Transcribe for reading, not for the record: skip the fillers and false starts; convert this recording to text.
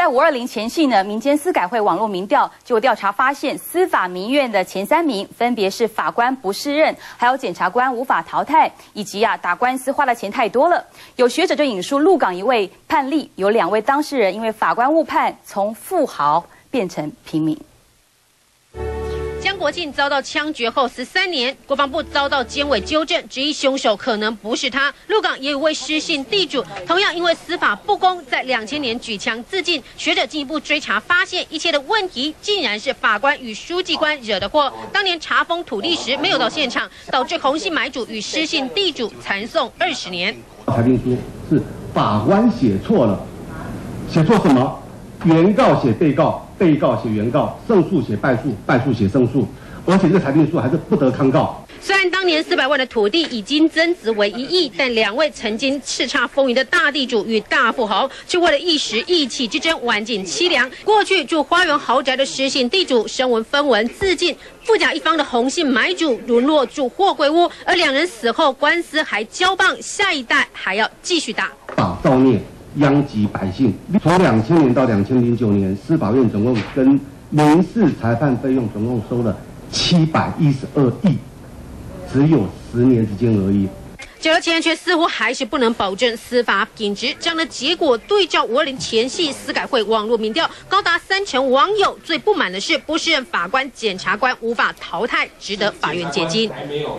在520前夕呢，民间司改会网络民调就调查发现，司法民怨的前3名分别是法官不适任，还有检察官无法淘汰，以及打官司花的钱太多了。有学者就引述鹿港一位判例，有2位当事人因为法官误判，从富豪变成平民。 江国庆遭到枪决后13年，国防部遭到监委纠正，质疑凶手可能不是他。鹿港也有位失信地主，同样因为司法不公，在2000年举枪自尽。学者进一步追查，发现一切的问题竟然是法官与书记官惹的祸。当年查封土地时没有到现场，导致洪姓买主与失信地主缠讼20年。 裁定书是法官写错了，写错什么？ 原告写被告，被告写原告，胜诉写败诉，败诉写胜诉，而且这裁定书还是不得抗告。 虽然当年400万的土地已经增值为1亿，但2位曾经叱咤风云的大地主与大富豪，却为了一时意气之争玩尽凄凉。过去住花园豪宅的失信地主，声闻分文自尽；富甲一方的洪姓买主沦落住货柜屋，而2人死后官司还交棒，下一代还要继续打。 把造孽 殃及百姓。从2000年到2009年，司法院总共跟民事裁判费用总共收了712亿，只有10年之间而已。 久了前却似乎还是不能保证司法品质。这样的结果对照520前夕司改会网络民调，高达30%网友最不满的是不适任法官、检察官无法淘汰，值得法院解禁。